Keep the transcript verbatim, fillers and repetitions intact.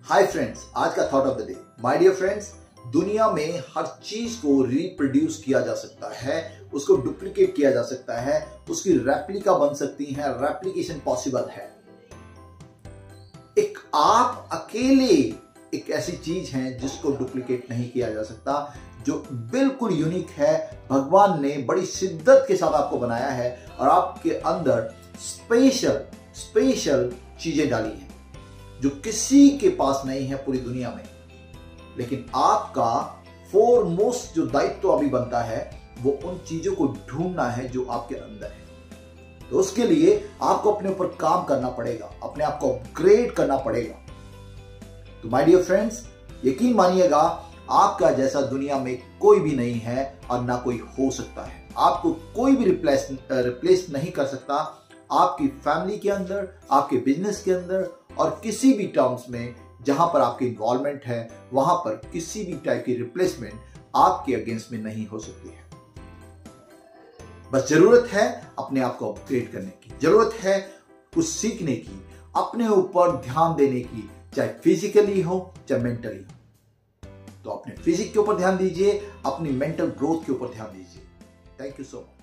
हाय friends, आज का thought of the day. My dear friends, दुनिया में हर चीज को रिप्रोड्यूस किया जा सकता है, उसको डुप्लीकेट किया जा सकता है, उसकी रेप्लिका बन सकती है, रेप्लिकेशन पॉसिबल है। एक आप अकेले एक ऐसी चीज है जिसको डुप्लीकेट नहीं किया जा सकता, जो बिल्कुल यूनिक है। भगवान ने बड़ी शिद्दत के साथ आपको बनाया है और आपके अंदर स्पेशल स्पेशल चीजें डाली हैं जो किसी के पास नहीं है पूरी दुनिया में। लेकिन आपका फोरमोस्ट जो दायित्व तो अभी बनता है वो उन चीजों को ढूंढना है जो आपके अंदर है। तो उसके लिए आपको अपने ऊपर काम करना पड़ेगा, अपने आप को अपग्रेड करना पड़ेगा। तो माय डियर फ्रेंड्स, यकीन मानिएगा, आपका जैसा दुनिया में कोई भी नहीं है और ना कोई हो सकता है। आपको कोई भी रिप्लेस रिप्लेस नहीं कर सकता। आपकी फैमिली के अंदर, आपके बिजनेस के अंदर और किसी भी टर्म्स में जहां पर आपकी इन्वॉल्वमेंट है, वहां पर किसी भी टाइप की रिप्लेसमेंट आपके अगेंस्ट में नहीं हो सकती है। बस जरूरत है अपने आप को अपग्रेड करने की, जरूरत है कुछ सीखने की, अपने ऊपर ध्यान देने की, चाहे फिजिकली हो चाहे मेंटली हो। तो अपने फिजिक के ऊपर ध्यान दीजिए, अपनी मेंटल ग्रोथ के ऊपर ध्यान दीजिए। Thank you so much.